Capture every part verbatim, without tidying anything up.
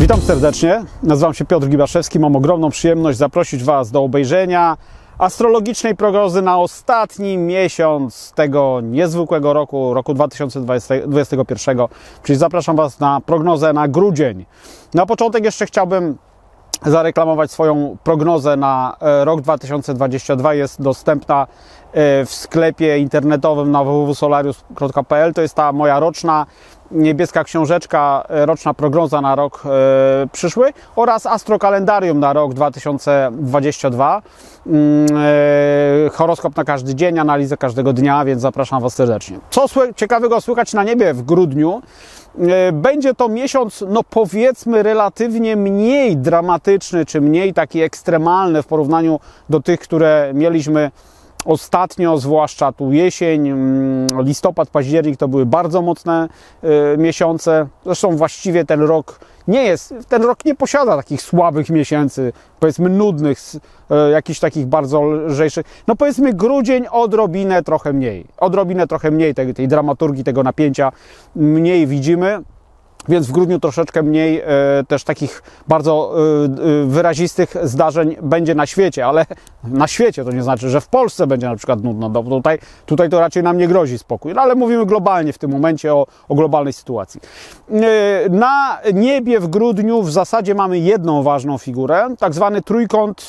Witam serdecznie, nazywam się Piotr Gibaszewski, mam ogromną przyjemność zaprosić Was do obejrzenia astrologicznej prognozy na ostatni miesiąc tego niezwykłego roku, roku dwa tysiące dwudziestego pierwszego, czyli zapraszam Was na prognozę na grudzień. Na początek jeszcze chciałbym zareklamować swoją prognozę na rok dwa tysiące dwudziesty drugi. Jest dostępna w sklepie internetowym na w w w kropka solarius kropka p l. To jest ta moja roczna niebieska książeczka, roczna prognoza na rok e, przyszły oraz astrokalendarium na rok dwa tysiące dwudziesty drugi. E, horoskop na każdy dzień, analizę każdego dnia, więc zapraszam Was serdecznie. Co ciekawego słychać na niebie w grudniu? E, będzie to miesiąc, no powiedzmy, relatywnie mniej dramatyczny, czy mniej taki ekstremalny w porównaniu do tych, które mieliśmy ostatnio, zwłaszcza tu jesień, listopad, październik to były bardzo mocne y, miesiące. Zresztą właściwie ten rok nie jest, ten rok nie posiada takich słabych miesięcy, powiedzmy nudnych, y, jakichś takich bardzo lżejszych. No powiedzmy grudzień odrobinę trochę mniej, odrobinę trochę mniej tej, tej dramaturgii, tego napięcia mniej widzimy. Więc w grudniu troszeczkę mniej e, też takich bardzo e, wyrazistych zdarzeń będzie na świecie, ale na świecie to nie znaczy, że w Polsce będzie na przykład nudno, bo tutaj, tutaj to raczej nam nie grozi spokój, no, ale mówimy globalnie w tym momencie o, o globalnej sytuacji. E, na niebie w grudniu w zasadzie mamy jedną ważną figurę, tak zwany trójkąt,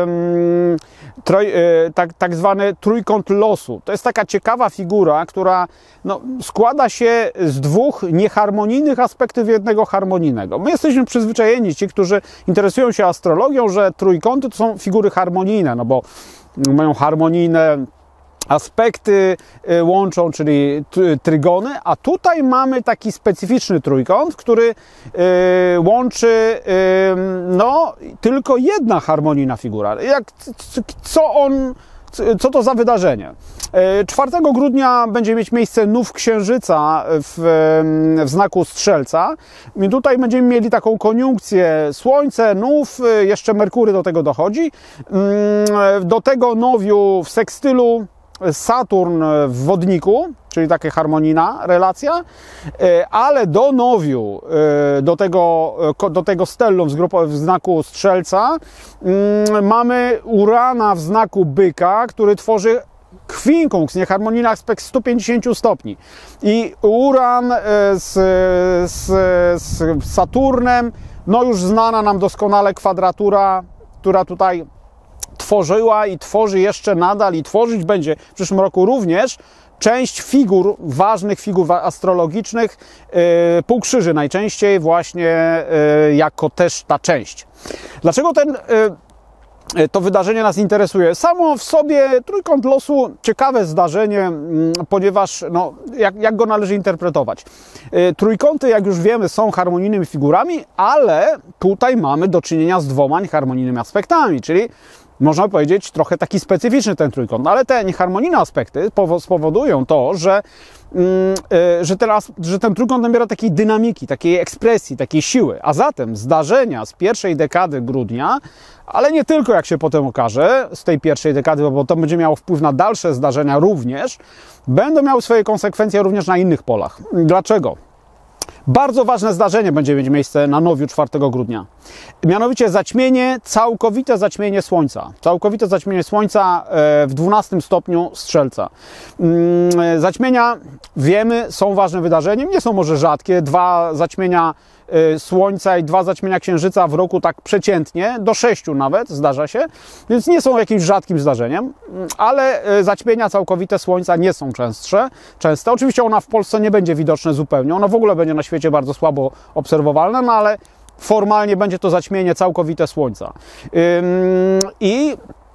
e, troj, e, tak, tak zwany trójkąt losu. To jest taka ciekawa figura, która no, składa się z dwóch nieharmonijnych aspektów, perspektywy jednego harmonijnego. My jesteśmy przyzwyczajeni, ci, którzy interesują się astrologią, że trójkąty to są figury harmonijne, no bo mają harmonijne aspekty, łączą, czyli trygony, a tutaj mamy taki specyficzny trójkąt, który łączy no, tylko jedna harmonijna figura. Jak, co on Co to za wydarzenie? czwartego grudnia będzie mieć miejsce nów Księżyca w, w znaku Strzelca. I tutaj będziemy mieli taką koniunkcję Słońce, nów, jeszcze Merkury do tego dochodzi. Do tego nowiu w sekstylu Saturn w Wodniku, czyli taka harmonijna relacja, ale do nowiu, do tego, do tego stellum w znaku Strzelca mamy Urana w znaku Byka, który tworzy kwinkunks, nieharmonijny aspekt sto pięćdziesiąt stopni. I Uran z, z, z Saturnem, no już znana nam doskonale kwadratura, która tutaj tworzyła i tworzy jeszcze nadal i tworzyć będzie w przyszłym roku również część figur, ważnych figur astrologicznych, yy, półkrzyży najczęściej właśnie yy, jako też ta część. Dlaczego ten, yy, to wydarzenie nas interesuje? Samo w sobie trójkąt losu ciekawe zdarzenie, yy, ponieważ no, jak, jak go należy interpretować? Yy, trójkąty, jak już wiemy, są harmonijnymi figurami, ale tutaj mamy do czynienia z dwoma nieharmonijnymi aspektami, czyli można powiedzieć trochę taki specyficzny ten trójkąt, ale te nieharmonijne aspekty spowodują to, że, że, ten, że ten trójkąt nabiera takiej dynamiki, takiej ekspresji, takiej siły. A zatem zdarzenia z pierwszej dekady grudnia, ale nie tylko, jak się potem okaże, z tej pierwszej dekady, bo to będzie miało wpływ na dalsze zdarzenia również, będą miały swoje konsekwencje również na innych polach. Dlaczego? Bardzo ważne zdarzenie będzie mieć miejsce na nowiu czwartego grudnia. Mianowicie zaćmienie, całkowite zaćmienie Słońca. Całkowite zaćmienie Słońca w dwunastym stopniu Strzelca. Zaćmienia, wiemy, są ważnym wydarzeniem. Nie są może rzadkie. Dwa zaćmienia Słońca i dwa zaćmienia Księżyca w roku tak przeciętnie, do sześciu nawet zdarza się, więc nie są jakimś rzadkim zdarzeniem, ale zaćmienia całkowite Słońca nie są częstsze, częste. Oczywiście ona w Polsce nie będzie widoczne zupełnie, ono w ogóle będzie na świecie bardzo słabo obserwowalne, no ale formalnie będzie to zaćmienie całkowite Słońca. I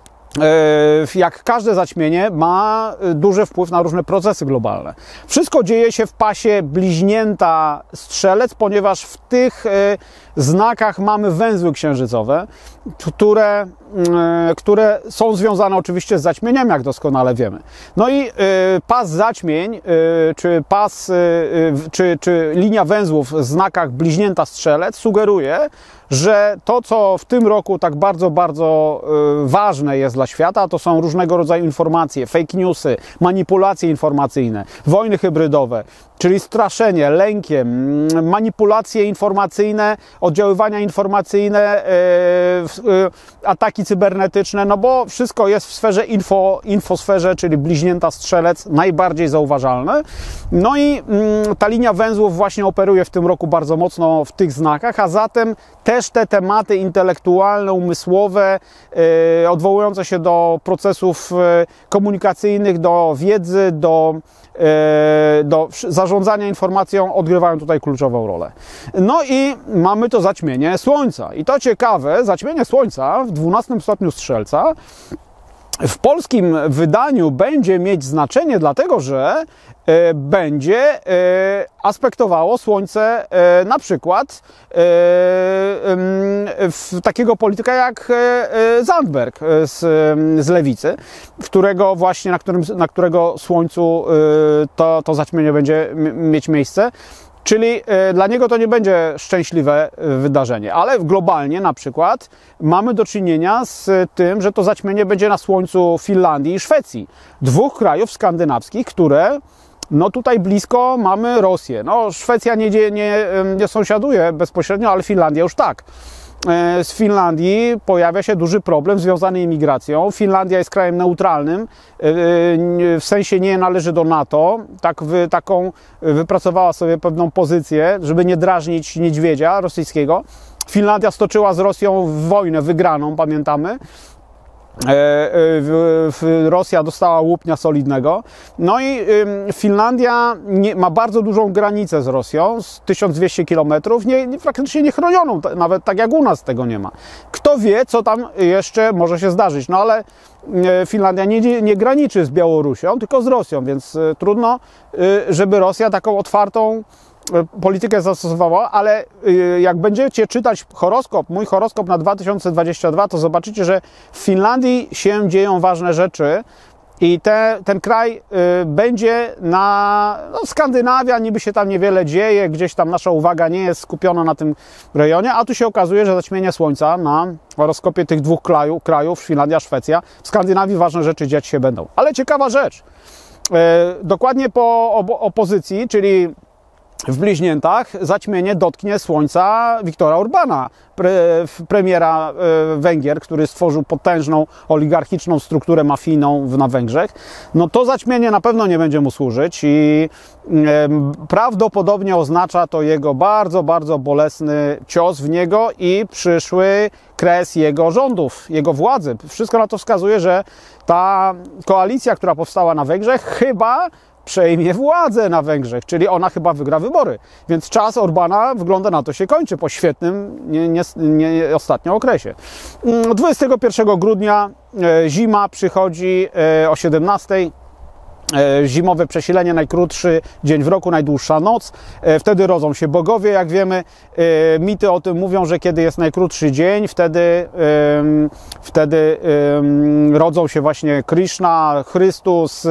jak każde zaćmienie ma duży wpływ na różne procesy globalne. Wszystko dzieje się w pasie bliźnięta Strzelec, ponieważ w tych znakach mamy węzły księżycowe, które, które są związane oczywiście z zaćmieniami, jak doskonale wiemy. No i pas zaćmień, czy pas, czy, czy linia węzłów w znakach bliźnięta Strzelec sugeruje, że to, co w tym roku tak bardzo, bardzo y, ważne jest dla świata, to są różnego rodzaju informacje, fake newsy, manipulacje informacyjne, wojny hybrydowe, czyli straszenie, lękiem, manipulacje informacyjne, oddziaływania informacyjne, y, y, ataki cybernetyczne, no bo wszystko jest w sferze info, infosferze, czyli bliźnięta strzelec, najbardziej zauważalny. No i y, ta linia węzłów właśnie operuje w tym roku bardzo mocno w tych znakach, a zatem też te tematy intelektualne, umysłowe, yy, odwołujące się do procesów yy, komunikacyjnych, do wiedzy, do, yy, do zarządzania informacją odgrywają tutaj kluczową rolę. No i mamy to zaćmienie Słońca. I to ciekawe, zaćmienie Słońca w dwunastym stopniu Strzelca w polskim wydaniu będzie mieć znaczenie, dlatego że e, będzie e, aspektowało Słońce e, na przykład e, w takiego polityka jak e, Zandberg z, z Lewicy, którego właśnie, na, którym, na którego Słońcu e, to, to zaćmienie będzie mieć miejsce. Czyli dla niego to nie będzie szczęśliwe wydarzenie, ale globalnie na przykład mamy do czynienia z tym, że to zaćmienie będzie na słońcu Finlandii i Szwecji. Dwóch krajów skandynawskich, które no tutaj blisko mamy Rosję. No Szwecja nie, nie, nie sąsiaduje bezpośrednio, ale Finlandia już tak. Z Finlandii pojawia się duży problem związany z imigracją. Finlandia jest krajem neutralnym, w sensie nie należy do NATO. Tak wy, taką wypracowała sobie pewną pozycję, żeby nie drażnić niedźwiedzia rosyjskiego. Finlandia stoczyła z Rosją wojnę wygraną, pamiętamy. Rosja dostała łupnia solidnego. No i Finlandia nie, ma bardzo dużą granicę z Rosją, z tysiąc dwieście kilometrów, nie, nie, praktycznie niechronioną, nawet tak jak u nas tego nie ma. Kto wie, co tam jeszcze może się zdarzyć, no ale Finlandia nie, nie graniczy z Białorusią, tylko z Rosją, więc trudno, żeby Rosja taką otwartą politykę zastosowała, ale jak będziecie czytać horoskop, mój horoskop na dwa tysiące dwudziesty drugi, to zobaczycie, że w Finlandii się dzieją ważne rzeczy i te, ten kraj y, będzie na... No, Skandynawia niby się tam niewiele dzieje, gdzieś tam nasza uwaga nie jest skupiona na tym rejonie, a tu się okazuje, że zaćmienie Słońca na horoskopie tych dwóch kraju, krajów, Finlandia, Szwecja, w Skandynawii ważne rzeczy dziać się będą. Ale ciekawa rzecz, y, dokładnie po obo- opozycji, czyli w bliźniętach, zaćmienie dotknie Słońca Viktora Orbána, pre, premiera e, Węgier, który stworzył potężną oligarchiczną strukturę mafijną na Węgrzech. No to zaćmienie na pewno nie będzie mu służyć i e, prawdopodobnie oznacza to jego bardzo, bardzo bolesny cios w niego i przyszły kres jego rządów, jego władzy. Wszystko na to wskazuje, że ta koalicja, która powstała na Węgrzech, chyba przejmie władzę na Węgrzech, czyli ona chyba wygra wybory. Więc czas Orbána wygląda na to się kończy po świetnym nie, nie, nie ostatnio okresie. dwudziestego pierwszego grudnia e, zima przychodzi e, o siedemnastej. Zimowe przesilenie, najkrótszy dzień w roku, najdłuższa noc. Wtedy rodzą się bogowie, jak wiemy. Mity o tym mówią, że kiedy jest najkrótszy dzień, wtedy, wtedy rodzą się właśnie Krishna, Chrystus,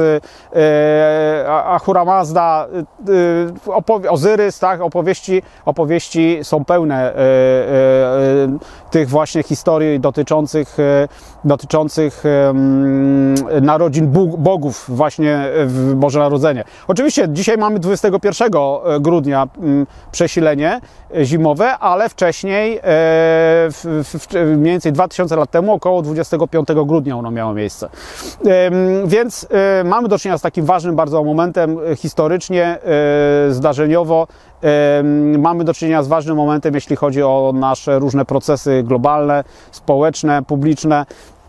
Ahura Mazda, Ozyrys, tak? Opowieści, opowieści są pełne tych właśnie historii dotyczących, dotyczących narodzin bogów właśnie w Boże Narodzenie. Oczywiście dzisiaj mamy dwudziestego pierwszego grudnia przesilenie zimowe, ale wcześniej, w, w, mniej więcej dwa tysiące lat temu, około dwudziestego piątego grudnia ono miało miejsce. Więc mamy do czynienia z takim ważnym bardzo momentem historycznie, zdarzeniowo. Mamy do czynienia z ważnym momentem, jeśli chodzi o nasze różne procesy globalne, społeczne, publiczne.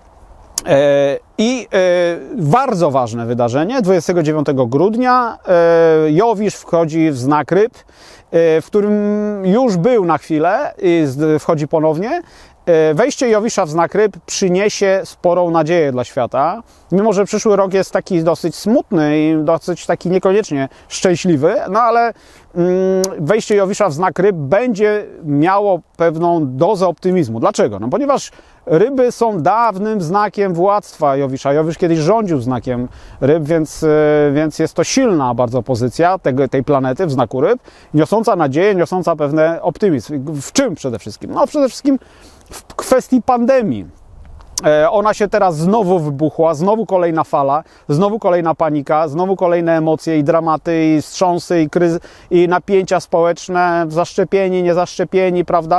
I bardzo ważne wydarzenie, dwudziestego dziewiątego grudnia Jowisz wchodzi w znak ryb, w którym już był na chwilę i wchodzi ponownie Wejście Jowisza w znak ryb przyniesie sporą nadzieję dla świata, mimo że przyszły rok jest taki dosyć smutny i dosyć taki niekoniecznie szczęśliwy, no ale wejście Jowisza w znak ryb będzie miało pewną dozę optymizmu. Dlaczego? No ponieważ ryby są dawnym znakiem władztwa Jowisza. Jowisz kiedyś rządził znakiem ryb, więc, więc jest to silna bardzo pozycja tego, tej planety w znaku ryb, niosąca nadzieję, niosąca pewne optymizm. W czym przede wszystkim? No przede wszystkim w kwestii pandemii. Ona się teraz znowu wybuchła, znowu kolejna fala, znowu kolejna panika, znowu kolejne emocje i dramaty, i wstrząsy, i, kryzy, i napięcia społeczne, zaszczepieni, niezaszczepieni, prawda?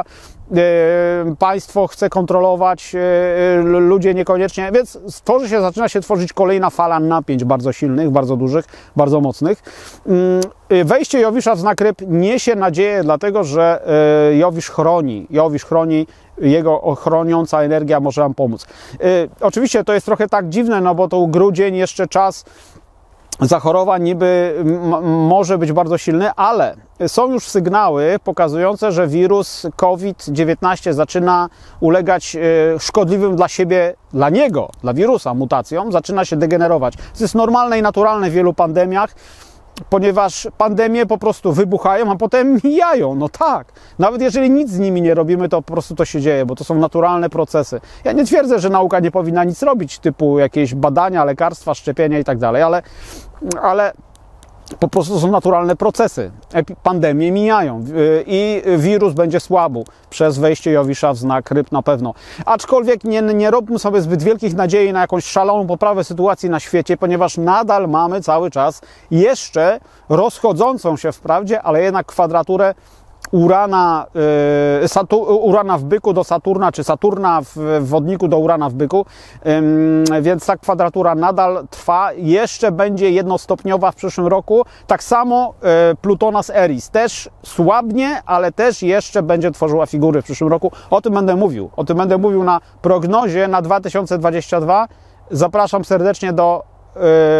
Państwo chce kontrolować, ludzie niekoniecznie, więc tworzy się, zaczyna się tworzyć kolejna fala napięć bardzo silnych, bardzo dużych, bardzo mocnych. Wejście Jowisza w znak ryb niesie nadzieję, dlatego że Jowisz chroni, Jowisz chroni, jego chroniąca energia może nam pomóc. Oczywiście to jest trochę tak dziwne, no bo to grudzień, jeszcze czas zachorowań niby może być bardzo silny, ale są już sygnały pokazujące, że wirus COVID dziewiętnaście zaczyna ulegać szkodliwym dla siebie, dla niego, dla wirusa mutacjom, zaczyna się degenerować. To jest normalne i naturalne w wielu pandemiach, ponieważ pandemie po prostu wybuchają, a potem mijają. No tak, nawet jeżeli nic z nimi nie robimy, to po prostu to się dzieje, bo to są naturalne procesy. Ja nie twierdzę, że nauka nie powinna nic robić, typu jakieś badania, lekarstwa, szczepienia i tak dalej, ale, ale po prostu są naturalne procesy. Pandemie mijają i wirus będzie słabł przez wejście Jowisza w znak ryb na pewno. Aczkolwiek nie, nie róbmy sobie zbyt wielkich nadziei na jakąś szaloną poprawę sytuacji na świecie, ponieważ nadal mamy cały czas jeszcze rozchodzącą się wprawdzie, ale jednak kwadraturę Urana, yy, Satu, Urana w byku do Saturna, czy Saturna w, w wodniku do Urana w byku, yy, więc ta kwadratura nadal trwa, jeszcze będzie jednostopniowa w przyszłym roku. Tak samo yy, Plutona z Eris też słabnie, ale też jeszcze będzie tworzyła figury w przyszłym roku. O tym będę mówił, o tym będę mówił na prognozie na dwa tysiące dwudziesty drugi. Zapraszam serdecznie do yy,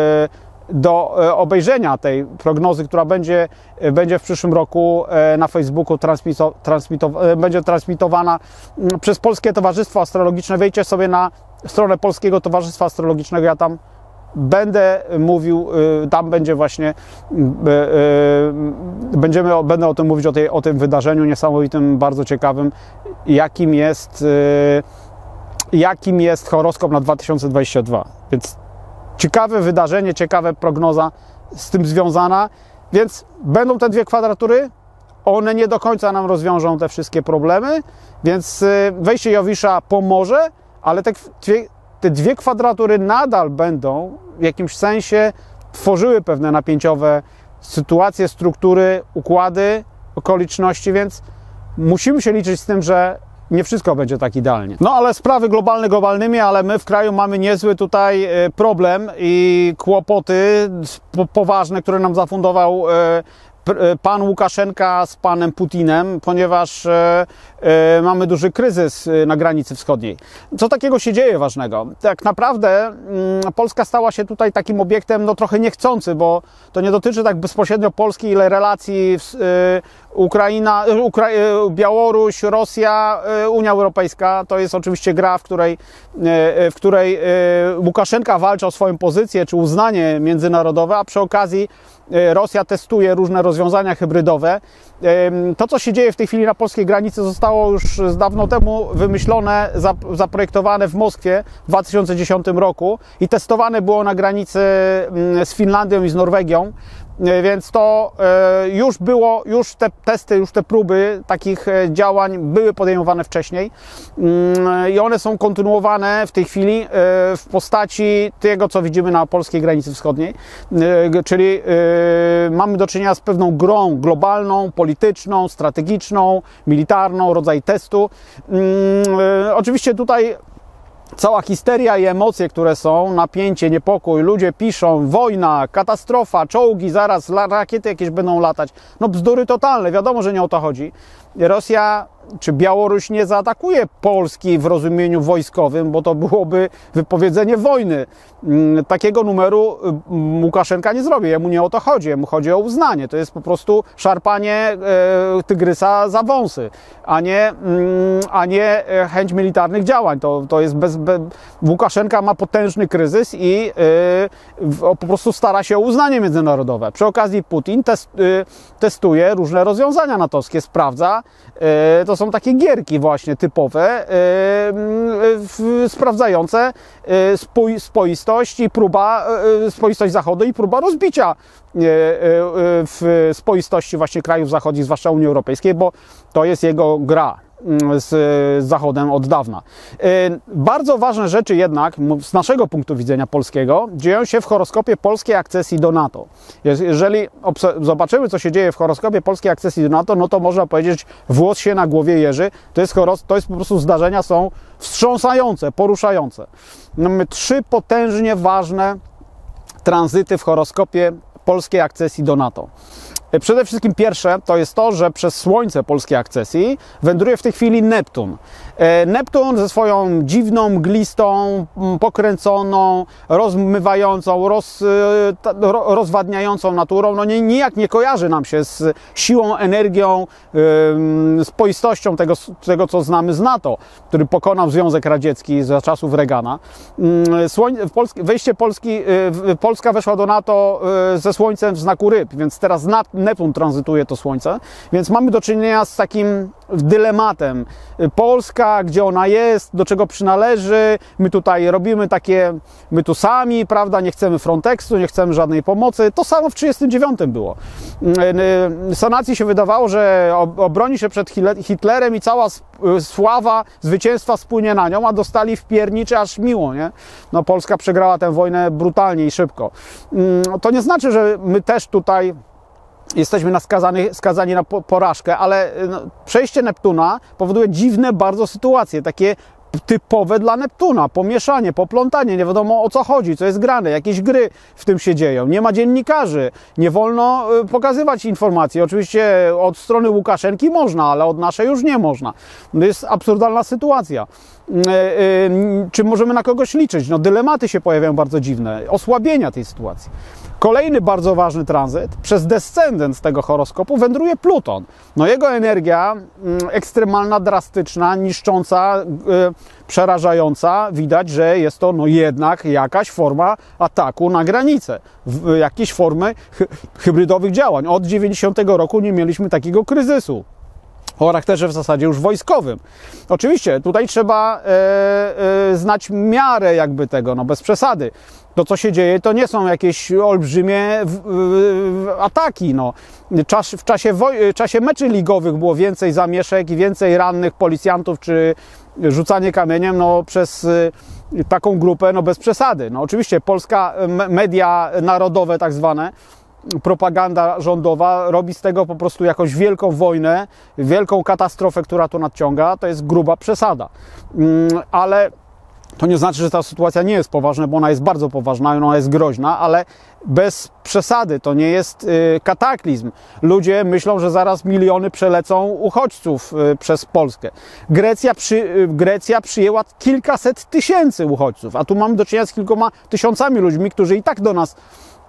do obejrzenia tej prognozy, która będzie, będzie w przyszłym roku na Facebooku transmito, transmito, będzie transmitowana przez Polskie Towarzystwo Astrologiczne. Wejdźcie sobie na stronę Polskiego Towarzystwa Astrologicznego, ja tam będę mówił, tam będzie właśnie, będziemy, będę o tym mówić, o, tej, o tym wydarzeniu niesamowitym, bardzo ciekawym, jakim jest, jakim jest horoskop na dwa tysiące dwudziesty drugi. Więc ciekawe wydarzenie, ciekawa prognoza z tym związana, więc będą te dwie kwadratury, one nie do końca nam rozwiążą te wszystkie problemy, więc wejście Jowisza pomoże, ale te dwie, te dwie kwadratury nadal będą w jakimś sensie tworzyły pewne napięciowe sytuacje, struktury, układy, okoliczności, więc musimy się liczyć z tym, że nie wszystko będzie tak idealnie. No ale sprawy globalne globalnymi, ale my w kraju mamy niezły tutaj problem i kłopoty poważne, które nam zafundował pan Łukaszenka z panem Putinem, ponieważ e, e, mamy duży kryzys na granicy wschodniej. Co takiego się dzieje ważnego? Tak naprawdę mm, Polska stała się tutaj takim obiektem no trochę niechcący, bo to nie dotyczy tak bezpośrednio Polski, ile relacji w, e, Ukraina, Ukra Białoruś, Rosja, Unia Europejska. To jest oczywiście gra, w której, w której Łukaszenka walczy o swoją pozycję czy uznanie międzynarodowe, a przy okazji Rosja testuje różne rozwiązania hybrydowe. To, co się dzieje w tej chwili na polskiej granicy, zostało już z dawno temu wymyślone, zaprojektowane w Moskwie w dwa tysiące dziesiątym roku i testowane było na granicy z Finlandią i z Norwegią. Więc to już było, już te testy, już te próby takich działań były podejmowane wcześniej i one są kontynuowane w tej chwili w postaci tego, co widzimy na polskiej granicy wschodniej, czyli mamy do czynienia z pewną grą globalną, polityczną, strategiczną, militarną, rodzaj testu. Oczywiście tutaj cała histeria i emocje, które są, napięcie, niepokój, ludzie piszą, wojna, katastrofa, czołgi, zaraz rakiety jakieś będą latać. No bzdury totalne, wiadomo, że nie o to chodzi. Rosja czy Białoruś nie zaatakuje Polski w rozumieniu wojskowym, bo to byłoby wypowiedzenie wojny. Takiego numeru Łukaszenka nie zrobi, jemu nie o to chodzi, jemu chodzi o uznanie. To jest po prostu szarpanie tygrysa za wąsy, a nie, a nie chęć militarnych działań. To, to jest bez, bez... Łukaszenka ma potężny kryzys i yy, po prostu stara się o uznanie międzynarodowe. Przy okazji Putin test, yy, testuje różne rozwiązania natowskie, sprawdza. Yy, to są takie gierki właśnie typowe, yy, yy, sprawdzające yy, spój, spoistość i próba, yy, spoistość Zachodu i próba rozbicia yy, yy, w spoistości właśnie krajów zachodnich, zwłaszcza Unii Europejskiej, bo to jest jego gra z, z Zachodem od dawna. Bardzo ważne rzeczy jednak z naszego punktu widzenia polskiego dzieją się w horoskopie polskiej akcesji do NATO. Jeżeli zobaczymy, co się dzieje w horoskopie polskiej akcesji do NATO, no to można powiedzieć, włos się na głowie jeży. To jest, to jest po prostu zdarzenia są wstrząsające, poruszające. Mamy trzy potężnie ważne tranzyty w horoskopie polskiej akcesji do NATO. Przede wszystkim pierwsze to jest to, że przez Słońce polskiej akcesji wędruje w tej chwili Neptun. Neptun ze swoją dziwną, mglistą, pokręconą, rozmywającą, roz, rozwadniającą naturą, no nie, nijak nie kojarzy nam się z siłą, energią, spoistością tego, tego, co znamy z NATO, który pokonał Związek Radziecki za czasów Reagana. Wejście Polski, Polska weszła do NATO ze Słońcem w znaku ryb, więc teraz Neptun tranzytuje to Słońce, więc mamy do czynienia z takim dylematem. Polska, gdzie ona jest, do czego przynależy, my tutaj robimy takie, my tu sami, prawda, nie chcemy Fronteksu, nie chcemy żadnej pomocy. To samo w trzydziestym dziewiątym było. Sanacji się wydawało, że obroni się przed Hitlerem i cała sława zwycięstwa spłynie na nią, a dostali w pierniczy aż miło, nie? No Polska przegrała tę wojnę brutalnie i szybko. To nie znaczy, że my też tutaj jesteśmy na skazani, skazani na porażkę, ale no, przejście Neptuna powoduje dziwne bardzo sytuacje, takie typowe dla Neptuna, pomieszanie, poplątanie, nie wiadomo o co chodzi, co jest grane, jakieś gry w tym się dzieją, nie ma dziennikarzy, nie wolno pokazywać informacji, oczywiście od strony Łukaszenki można, ale od naszej już nie można. To jest absurdalna sytuacja. Czy możemy na kogoś liczyć? No dylematy się pojawiają bardzo dziwne, osłabienia tej sytuacji. Kolejny bardzo ważny tranzyt, przez descendent tego horoskopu wędruje Pluton. No jego energia ekstremalna, drastyczna, niszcząca, yy, przerażająca. Widać, że jest to no jednak jakaś forma ataku na granicę, w, jakieś formy hy hybrydowych działań. Od dziewięćdziesiątego roku nie mieliśmy takiego kryzysu o charakterze w zasadzie już wojskowym. Oczywiście tutaj trzeba e, e, znać miarę jakby tego, no bez przesady. To, co się dzieje, to nie są jakieś olbrzymie w, w, ataki. No. Czas, w czasie, woj- czasie meczy ligowych było więcej zamieszek i więcej rannych policjantów, czy rzucanie kamieniem no, przez y, taką grupę, no bez przesady. No, oczywiście polska media narodowe tak zwane, propaganda rządowa robi z tego po prostu jakąś wielką wojnę, wielką katastrofę, która tu nadciąga. To jest gruba przesada. Mm, ale to nie znaczy, że ta sytuacja nie jest poważna, bo ona jest bardzo poważna, ona jest groźna, ale bez przesady, to nie jest y, kataklizm. Ludzie myślą, że zaraz miliony przelecą uchodźców y, przez Polskę. Grecja, przy, y, Grecja przyjęła kilkaset tysięcy uchodźców, a tu mamy do czynienia z kilkoma tysiącami ludźmi, którzy i tak do nas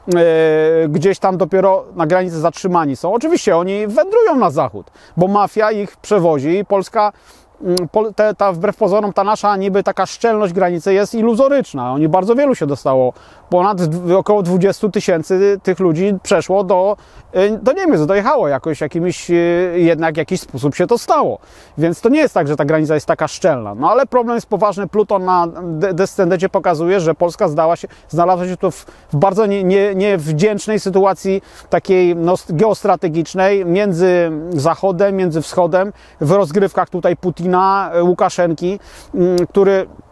y, gdzieś tam dopiero na granicy zatrzymani są. Oczywiście oni wędrują na zachód, bo mafia ich przewozi i Polska Ta, ta, wbrew pozorom ta nasza niby taka szczelność granicy jest iluzoryczna. Oni bardzo wielu się dostało. Ponad około dwudziestu tysięcy tych ludzi przeszło do, do Niemiec, dojechało jakoś jakimś, jednak w jakiś sposób się to stało. Więc to nie jest tak, że ta granica jest taka szczelna. No ale problem jest poważny. Pluton na descendencie pokazuje, że Polska zdała się, znalazła się tu w, w bardzo nie, nie, niewdzięcznej sytuacji takiej no, geostrategicznej między Zachodem, między Wschodem, w rozgrywkach tutaj Putina, Łukaszenki, który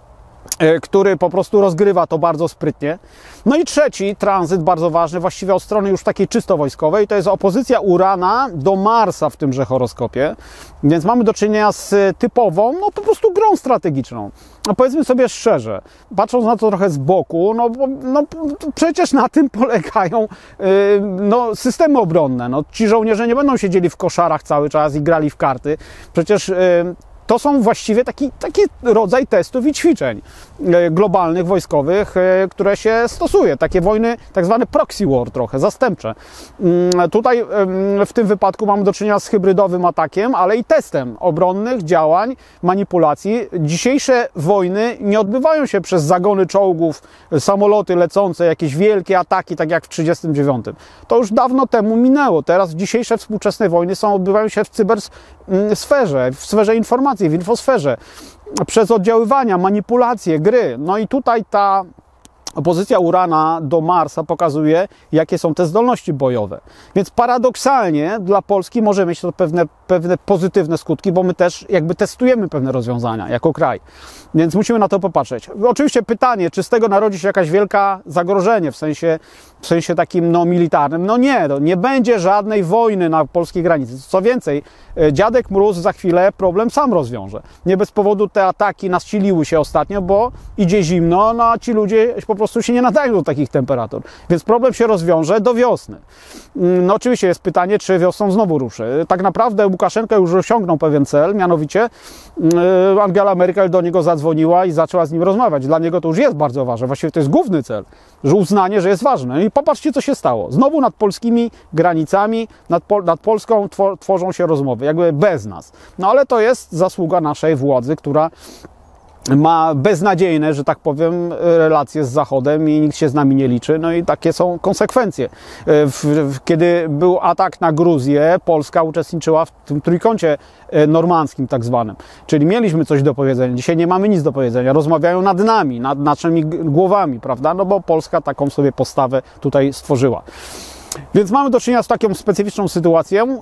który po prostu rozgrywa to bardzo sprytnie. No i trzeci tranzyt, bardzo ważny, właściwie od strony już takiej czysto wojskowej, to jest opozycja Urana do Marsa w tymże horoskopie. Więc mamy do czynienia z typową, no po prostu grą strategiczną. No powiedzmy sobie szczerze, patrząc na to trochę z boku, no, no przecież na tym polegają yy, no, systemy obronne. No, ci żołnierze nie będą siedzieli w koszarach cały czas i grali w karty. Przecież yy, to są właściwie taki, taki rodzaj testów i ćwiczeń globalnych, wojskowych, które się stosuje. Takie wojny, tak zwane proxy war trochę, zastępcze. Tutaj w tym wypadku mamy do czynienia z hybrydowym atakiem, ale i testem obronnych działań, manipulacji. Dzisiejsze wojny nie odbywają się przez zagony czołgów, samoloty lecące, jakieś wielkie ataki, tak jak w trzydziestym dziewiątym. To już dawno temu minęło. Teraz dzisiejsze współczesne wojny są, odbywają się w cybersferze, w sferze informacji, w infosferze, przez oddziaływania, manipulacje, gry. No i tutaj ta opozycja Urana do Marsa pokazuje, jakie są te zdolności bojowe. Więc paradoksalnie dla Polski może mieć to pewne, pewne pozytywne skutki, bo my też jakby testujemy pewne rozwiązania jako kraj. Więc musimy na to popatrzeć. Oczywiście pytanie, czy z tego narodzi się jakaś wielka zagrożenie w sensie, w sensie takim no, militarnym? No nie, no, nie będzie żadnej wojny na polskiej granicy. Co więcej, dziadek Mróz za chwilę problem sam rozwiąże. Nie bez powodu te ataki nasiliły się ostatnio, bo idzie zimno, no a ci ludzie po prostu się nie nadają do takich temperatur. Więc problem się rozwiąże do wiosny. No oczywiście jest pytanie, czy wiosną znowu ruszy. Tak naprawdę Łukaszenka już osiągnął pewien cel, mianowicie Angela Merkel do niego zadzwoniła i zaczęła z nim rozmawiać. Dla niego to już jest bardzo ważne. Właściwie to jest główny cel, że uznanie, że jest ważne. I popatrzcie, co się stało. Znowu nad polskimi granicami, nad, Pol nad Polską tworzą się rozmowy, jakby bez nas. No ale to jest zasługa naszej władzy, która ma beznadziejne, że tak powiem, relacje z Zachodem i nikt się z nami nie liczy. No i takie są konsekwencje. W, w, kiedy był atak na Gruzję, Polska uczestniczyła w tym trójkącie normandzkim tak zwanym. Czyli mieliśmy coś do powiedzenia. Dzisiaj nie mamy nic do powiedzenia. Rozmawiają nad nami, nad naszymi głowami, prawda? No bo Polska taką sobie postawę tutaj stworzyła. Więc mamy do czynienia z taką specyficzną sytuacją.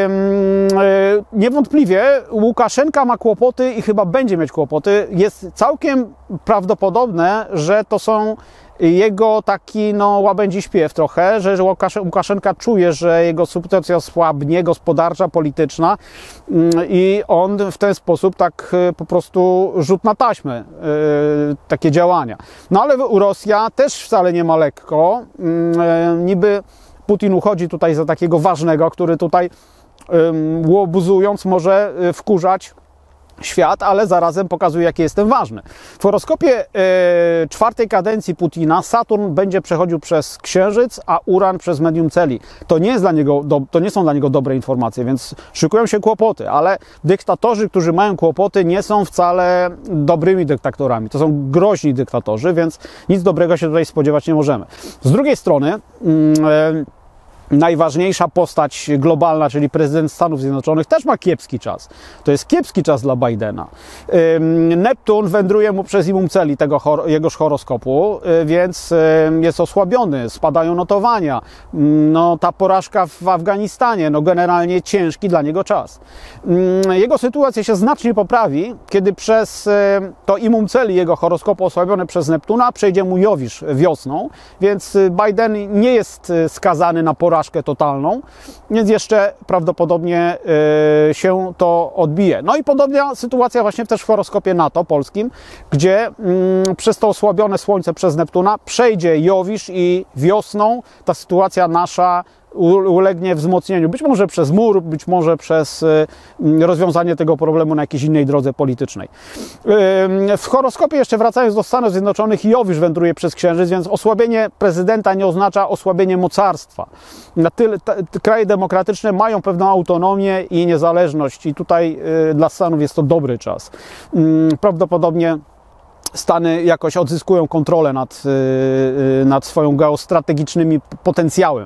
Niewątpliwie Łukaszenka ma kłopoty i chyba będzie mieć kłopoty. Jest całkiem prawdopodobne, że to są jego taki no, łabędzi śpiew trochę, że Łukaszenka czuje, że jego sytuacja słabnie, gospodarcza, polityczna i on w ten sposób tak po prostu rzut na taśmę, takie działania. No ale Rosja też wcale nie ma lekko. Niby Putin uchodzi tutaj za takiego ważnego, który tutaj łobuzując może wkurzać świat, ale zarazem pokazuje, jaki jestem ważny. W horoskopie e, czwartej kadencji Putina Saturn będzie przechodził przez Księżyc, a Uran przez medium Celi. To nie, jest dla niego do, to nie są dla niego dobre informacje, więc szykują się kłopoty, ale dyktatorzy, którzy mają kłopoty, nie są wcale dobrymi dyktatorami. To są groźni dyktatorzy, więc nic dobrego się tutaj spodziewać nie możemy. Z drugiej strony e, najważniejsza postać globalna, czyli prezydent Stanów Zjednoczonych, też ma kiepski czas. To jest kiepski czas dla Bidena. Neptun wędruje mu przez imum Celi tego jegoż horoskopu, więc jest osłabiony, spadają notowania. No, ta porażka w Afganistanie, no generalnie ciężki dla niego czas. Jego sytuacja się znacznie poprawi, kiedy przez to imum Celi jego horoskopu osłabione przez Neptuna przejdzie mu Jowisz wiosną, więc Biden nie jest skazany na porażkę totalną, więc jeszcze prawdopodobnie y, się to odbije. No i podobna sytuacja właśnie też w horoskopie NATO polskim, gdzie y, przez to osłabione Słońce przez Neptuna przejdzie Jowisz i wiosną ta sytuacja nasza ulegnie wzmocnieniu. Być może przez mur, być może przez rozwiązanie tego problemu na jakiejś innej drodze politycznej. W horoskopie, jeszcze wracając do Stanów Zjednoczonych, Jowisz wędruje przez Księżyc, więc osłabienie prezydenta nie oznacza osłabienie mocarstwa. Na tyle te kraje demokratyczne mają pewną autonomię i niezależność i tutaj dla Stanów jest to dobry czas. Prawdopodobnie Stany jakoś odzyskują kontrolę nad, nad swoją geostrategicznym potencjałem.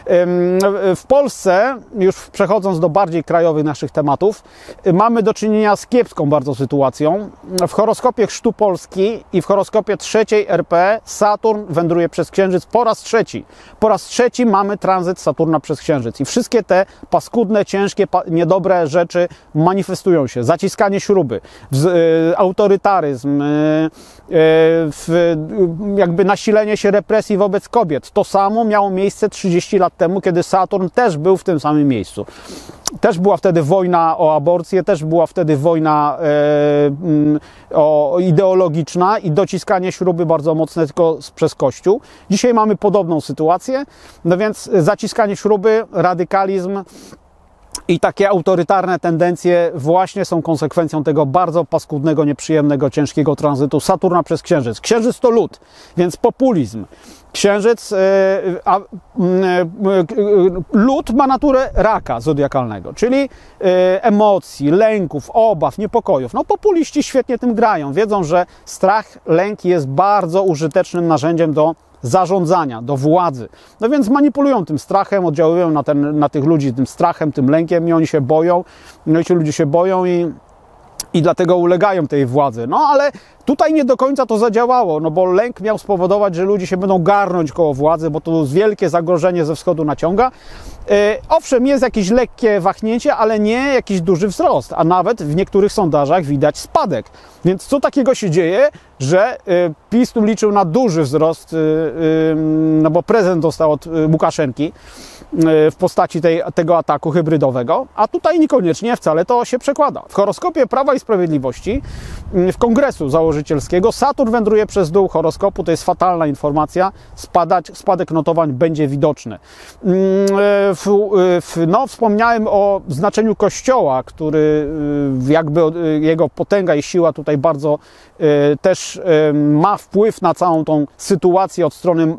W Polsce, już przechodząc do bardziej krajowych naszych tematów, mamy do czynienia z kiepską bardzo sytuacją. W horoskopie Chrztu Polski i w horoskopie trzeciej R P Saturn wędruje przez Księżyc po raz trzeci. Po raz trzeci mamy tranzyt Saturna przez Księżyc i wszystkie te paskudne, ciężkie, niedobre rzeczy manifestują się. Zaciskanie śruby, autorytaryzm, w, jakby nasilenie się represji wobec kobiet. To samo miało miejsce trzydzieści lat temu, kiedy Saturn też był w tym samym miejscu. Też była wtedy wojna o aborcję, też była wtedy wojna e, o, ideologiczna i dociskanie śruby bardzo mocne tylko przez Kościół. Dzisiaj mamy podobną sytuację, no więc zaciskanie śruby, radykalizm i takie autorytarne tendencje właśnie są konsekwencją tego bardzo paskudnego, nieprzyjemnego, ciężkiego tranzytu Saturna przez Księżyc. Księżyc to lód, więc populizm. Księżyc, a, lód ma naturę raka zodiakalnego, czyli emocji, lęków, obaw, niepokojów. No populiści świetnie tym grają, wiedzą, że strach, lęk jest bardzo użytecznym narzędziem do zarządzania, do władzy. No więc manipulują tym strachem, oddziałują na, ten, na tych ludzi tym strachem, tym lękiem i oni się boją. No i ci ludzie się boją i, i dlatego ulegają tej władzy. No ale tutaj nie do końca to zadziałało, no bo lęk miał spowodować, że ludzie się będą garnąć koło władzy, bo to wielkie zagrożenie ze wschodu naciąga. E, owszem, jest jakieś lekkie wahnięcie, ale nie jakiś duży wzrost, a nawet w niektórych sondażach widać spadek. Więc co takiego się dzieje, że e, PiS tu liczył na duży wzrost, e, e, no bo prezent dostał od Łukaszenki e, w postaci tej, tego ataku hybrydowego, a tutaj niekoniecznie wcale to się przekłada. W horoskopie Prawa i Sprawiedliwości, w Kongresu Założycielskiego, Saturn wędruje przez dół horoskopu, to jest fatalna informacja, spadać, spadek notowań będzie widoczny. W, w, no, wspomniałem o znaczeniu Kościoła, który jakby jego potęga i siła tutaj bardzo też ma wpływ na całą tą sytuację od strony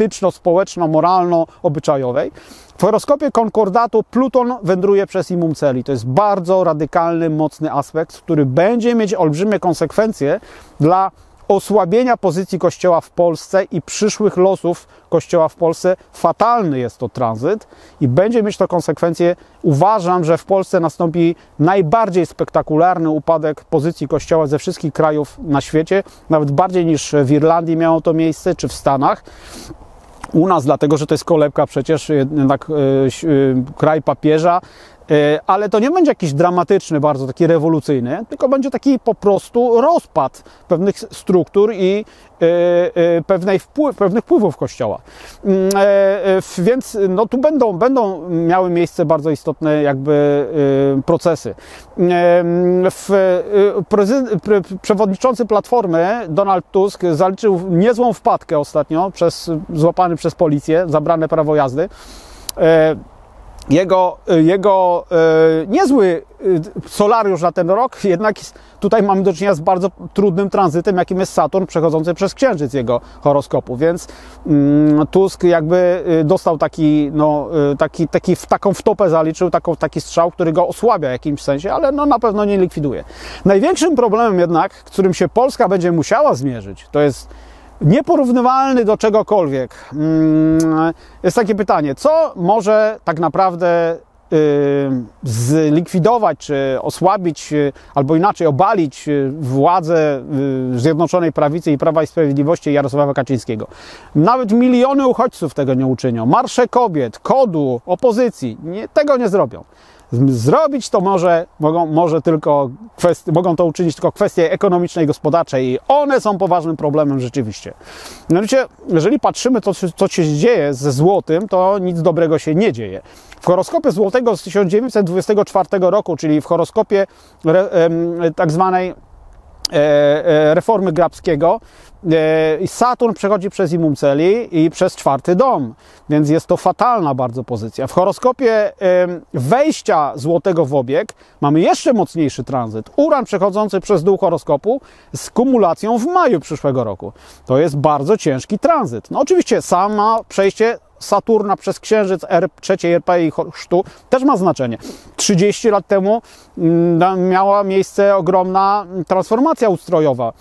etyczno-społeczno-moralno-obyczajowej. W horoskopie konkordatu Pluton wędruje przez imum celi. To jest bardzo radykalny, mocny aspekt, który będzie mieć olbrzymie konsekwencje dla osłabienia pozycji Kościoła w Polsce i przyszłych losów Kościoła w Polsce. Fatalny jest to tranzyt i będzie mieć to konsekwencje. Uważam, że w Polsce nastąpi najbardziej spektakularny upadek pozycji Kościoła ze wszystkich krajów na świecie, nawet bardziej niż w Irlandii miało to miejsce, czy w Stanach. U nas, dlatego że to jest kolebka przecież, jednak yy, yy, kraj papieża, yy, ale to nie będzie jakiś dramatyczny, bardzo taki rewolucyjny, tylko będzie taki po prostu rozpad pewnych struktur i yy, yy, pewnej wpływ, pewnych wpływów Kościoła. Yy, yy, więc no, tu będą, będą miały miejsce bardzo istotne jakby yy, procesy. Yy, w, yy, prezy, pre, przewodniczący Platformy Donald Tusk zaliczył niezłą wpadkę ostatnio, przez, złapany przez policję, zabrane prawo jazdy. Yy, Jego, jego e, niezły solariusz na ten rok, jednak tutaj mamy do czynienia z bardzo trudnym tranzytem, jakim jest Saturn przechodzący przez Księżyc jego horoskopu, więc mm, Tusk jakby dostał taki, no, taki, taki, taką wtopę zaliczył, taką, taki strzał, który go osłabia w jakimś sensie, ale no, na pewno nie likwiduje. Największym problemem jednak, z którym się Polska będzie musiała zmierzyć, to jest nieporównywalny do czegokolwiek. Jest takie pytanie, co może tak naprawdę zlikwidować, czy osłabić, albo inaczej obalić władzę Zjednoczonej Prawicy i Prawa i Sprawiedliwości Jarosława Kaczyńskiego. Nawet miliony uchodźców tego nie uczynią. Marsze kobiet, kodu, opozycji, nie, tego nie zrobią. Zrobić to może, mogą, może tylko kwestie, mogą to uczynić tylko kwestie ekonomiczne i gospodarcze i one są poważnym problemem rzeczywiście. Mianowicie, jeżeli patrzymy, co, co się dzieje ze złotym, to nic dobrego się nie dzieje. W horoskopie złotego z tysiąc dziewięćset dwudziestego czwartego roku, czyli w horoskopie re, tak zwanej reformy Grabskiego, Saturn przechodzi przez imum celi i przez czwarty dom, więc jest to fatalna bardzo pozycja. W horoskopie wejścia złotego w obieg mamy jeszcze mocniejszy tranzyt. Uran przechodzący przez dół horoskopu z kumulacją w maju przyszłego roku. To jest bardzo ciężki tranzyt. No oczywiście sama przejście Saturna przez Księżyc, trzeciej R P i chrztu też ma znaczenie. trzydzieści lat temu miała miejsce ogromna transformacja ustrojowa.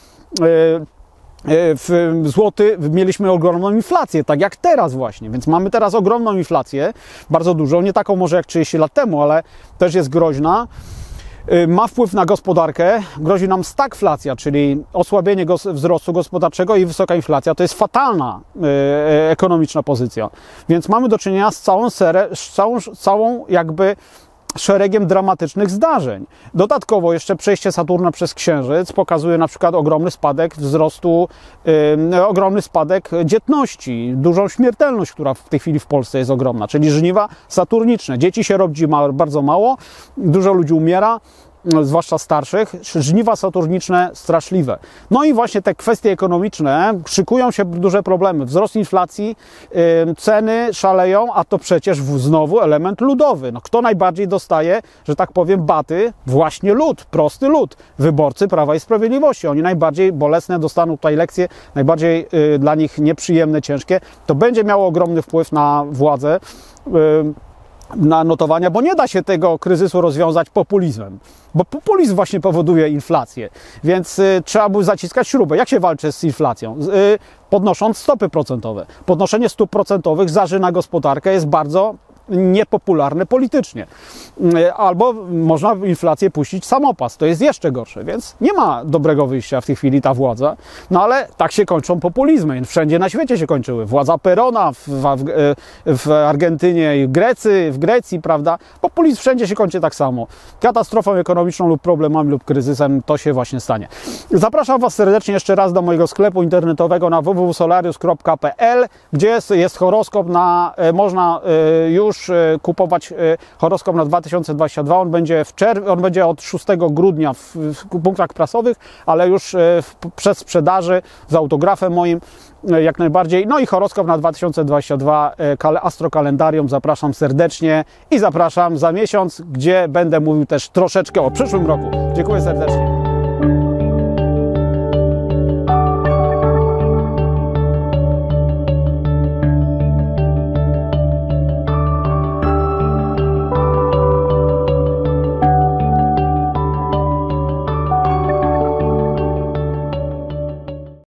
W złoty mieliśmy ogromną inflację, tak jak teraz właśnie, więc mamy teraz ogromną inflację, bardzo dużą, nie taką może jak trzydzieści lat temu, ale też jest groźna. Ma wpływ na gospodarkę, grozi nam stagflacja, czyli osłabienie wzrostu gospodarczego i wysoka inflacja. To jest fatalna ekonomiczna pozycja. Więc mamy do czynienia z całą serę, z całą, całą jakby szeregiem dramatycznych zdarzeń. Dodatkowo jeszcze przejście Saturna przez Księżyc pokazuje na przykład ogromny spadek wzrostu, yy, ogromny spadek dzietności, dużą śmiertelność, która w tej chwili w Polsce jest ogromna, czyli żniwa saturniczne. Dzieci się rodzi bardzo mało, dużo ludzi umiera, zwłaszcza starszych, żniwa saturniczne straszliwe. No i właśnie te kwestie ekonomiczne, szykują się duże problemy. Wzrost inflacji, yy, ceny szaleją, a to przecież znowu element ludowy. No, kto najbardziej dostaje, że tak powiem, baty? Właśnie lud, prosty lud, wyborcy Prawa i Sprawiedliwości. Oni najbardziej bolesne dostaną tutaj lekcje, najbardziej yy, dla nich nieprzyjemne, ciężkie. To będzie miało ogromny wpływ na władzę, yy, na notowania, bo nie da się tego kryzysu rozwiązać populizmem, bo populizm właśnie powoduje inflację, więc y, trzeba by zaciskać śrubę. Jak się walczy z inflacją? Y, podnosząc stopy procentowe. Podnoszenie stóp procentowych zarzyna gospodarkę, jest bardzo niepopularne politycznie. Albo można inflację puścić samopas, to jest jeszcze gorsze, więc nie ma dobrego wyjścia w tej chwili ta władza, no ale tak się kończą populizmy, wszędzie na świecie się kończyły. Władza Perona w, w, w Argentynie, w Grecji, w Grecji, prawda? Populizm wszędzie się kończy tak samo. Katastrofą ekonomiczną lub problemami lub kryzysem to się właśnie stanie. Zapraszam Was serdecznie jeszcze raz do mojego sklepu internetowego na w w w kropka solarius kropka p l, gdzie jest, jest horoskop na, można już kupować horoskop na dwa tysiące dwudziesty drugi. On będzie w czerw- on będzie od szóstego grudnia w, w punktach prasowych, ale już w, przez sprzedaży z autografem moim jak najbardziej. No i horoskop na dwa tysiące dwudziesty drugi, astrokalendarium. Zapraszam serdecznie i zapraszam za miesiąc, gdzie będę mówił też troszeczkę o przyszłym roku. Dziękuję serdecznie.